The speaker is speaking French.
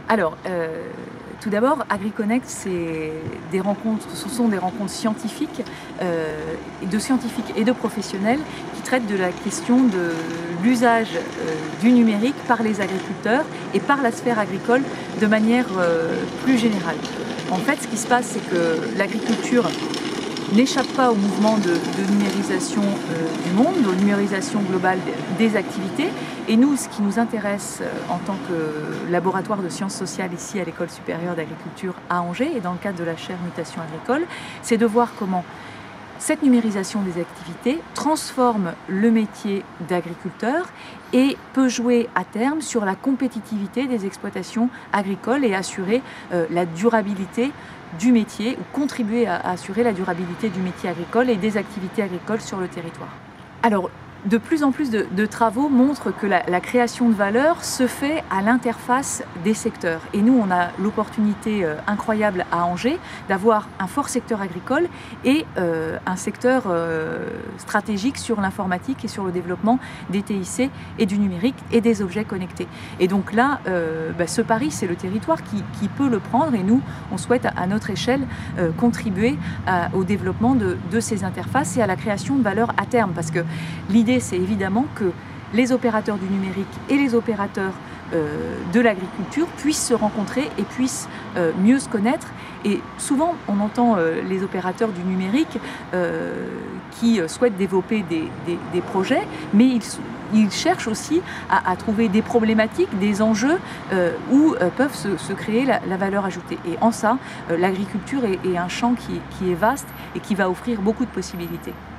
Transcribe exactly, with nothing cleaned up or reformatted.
Alors, euh, tout d'abord, AgriConnect, c'est des rencontres, ce sont des rencontres scientifiques, euh, de scientifiques et de professionnels qui traitent de la question de l'usage euh, du numérique par les agriculteurs et par la sphère agricole de manière euh, plus générale. En fait, ce qui se passe, c'est que l'agriculture n'échappe pas au mouvement de, de numérisation euh, du monde, de numérisation globale des activités. Et nous, ce qui nous intéresse euh, en tant que laboratoire de sciences sociales ici à l'École supérieure d'agriculture à Angers et dans le cadre de la chaire mutation agricole, c'est de voir comment cette numérisation des activités transforme le métier d'agriculteur et peut jouer à terme sur la compétitivité des exploitations agricoles et assurer euh, la durabilité du métier ou contribuer à, à assurer la durabilité du métier agricole et des activités agricoles sur le territoire. Alors, de plus en plus de, de travaux montrent que la, la création de valeur se fait à l'interface des secteurs. Et nous, on a l'opportunité euh, incroyable à Angers d'avoir un fort secteur agricole et euh, un secteur euh, stratégique sur l'informatique et sur le développement des T I C et du numérique et des objets connectés. Et donc là, euh, bah, ce pari, c'est le territoire qui, qui peut le prendre et nous, on souhaite à notre échelle euh, contribuer à, au développement de, de ces interfaces et à la création de valeur à terme. Parce que l'idée, c'est évidemment que les opérateurs du numérique et les opérateurs euh, de l'agriculture puissent se rencontrer et puissent euh, mieux se connaître. Et souvent, on entend euh, les opérateurs du numérique euh, qui souhaitent développer des, des, des projets, mais ils, ils cherchent aussi à, à trouver des problématiques, des enjeux euh, où euh, peuvent se, se créer la, la valeur ajoutée. Et en ça, euh, l'agriculture est, est un champ qui, qui est vaste et qui va offrir beaucoup de possibilités.